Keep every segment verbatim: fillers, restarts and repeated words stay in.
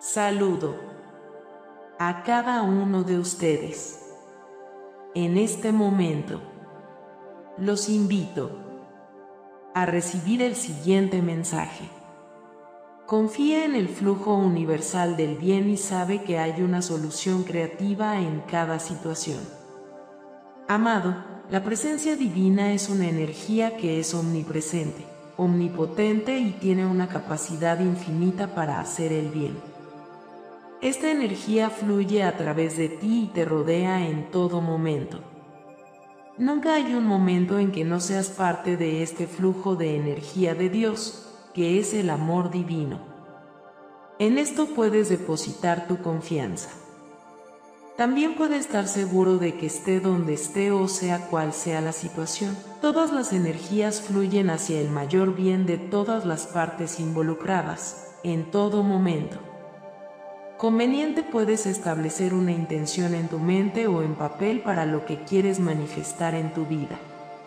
Saludo a cada uno de ustedes. En este momento, los invito a recibir el siguiente mensaje. Confía en el flujo universal del bien y sabe que hay una solución creativa en cada situación. Amado, la presencia divina es una energía que es omnipresente, omnipotente y tiene una capacidad infinita para hacer el bien. Esta energía fluye a través de ti y te rodea en todo momento. Nunca hay un momento en que no seas parte de este flujo de energía de Dios, que es el amor divino. En esto puedes depositar tu confianza. También puedes estar seguro de que esté donde esté o sea cual sea la situación, todas las energías fluyen hacia el mayor bien de todas las partes involucradas, en todo momento. Conveniente puedes establecer una intención en tu mente o en papel para lo que quieres manifestar en tu vida.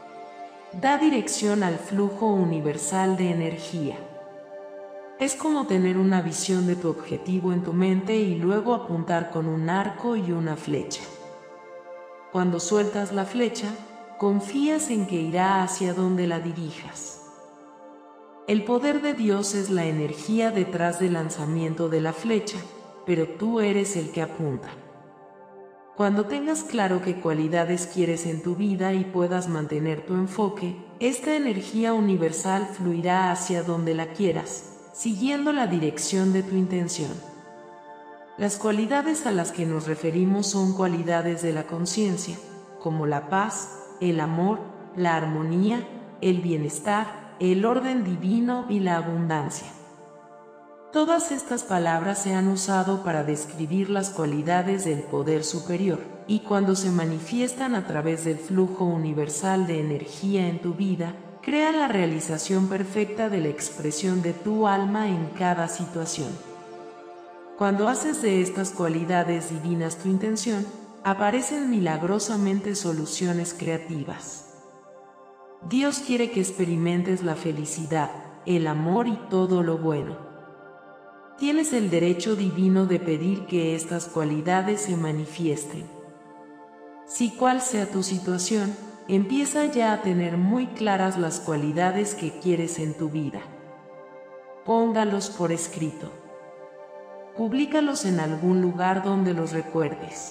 Da dirección al flujo universal de energía. Es como tener una visión de tu objetivo en tu mente y luego apuntar con un arco y una flecha. Cuando sueltas la flecha, confías en que irá hacia donde la dirijas. El poder de Dios es la energía detrás del lanzamiento de la flecha, pero tú eres el que apunta. Cuando tengas claro qué cualidades quieres en tu vida y puedas mantener tu enfoque, esta energía universal fluirá hacia donde la quieras, siguiendo la dirección de tu intención. Las cualidades a las que nos referimos son cualidades de la conciencia, como la paz, el amor, la armonía, el bienestar, el orden divino y la abundancia. Todas estas palabras se han usado para describir las cualidades del poder superior, y cuando se manifiestan a través del flujo universal de energía en tu vida, crea la realización perfecta de la expresión de tu alma en cada situación. Cuando haces de estas cualidades divinas tu intención, aparecen milagrosamente soluciones creativas. Dios quiere que experimentes la felicidad, el amor y todo lo bueno. Tienes el derecho divino de pedir que estas cualidades se manifiesten. Si cual sea tu situación, empieza ya a tener muy claras las cualidades que quieres en tu vida. Póngalos por escrito. Públicalos en algún lugar donde los recuerdes.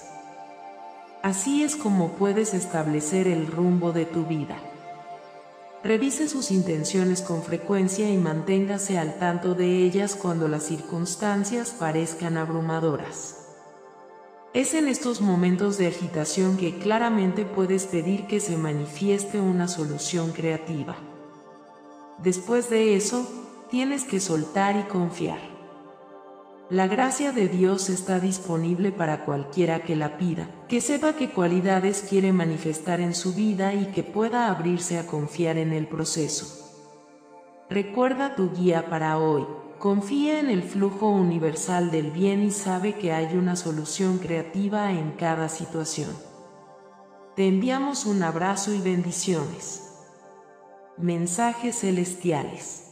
Así es como puedes establecer el rumbo de tu vida. Revise sus intenciones con frecuencia y manténgase al tanto de ellas cuando las circunstancias parezcan abrumadoras. Es en estos momentos de agitación que claramente puedes pedir que se manifieste una solución creativa. Después de eso, tienes que soltar y confiar. La gracia de Dios está disponible para cualquiera que la pida, que sepa qué cualidades quiere manifestar en su vida y que pueda abrirse a confiar en el proceso. Recuerda tu guía para hoy. Confía en el flujo universal del bien y sabe que hay una solución creativa en cada situación. Te enviamos un abrazo y bendiciones. Mensajes celestiales.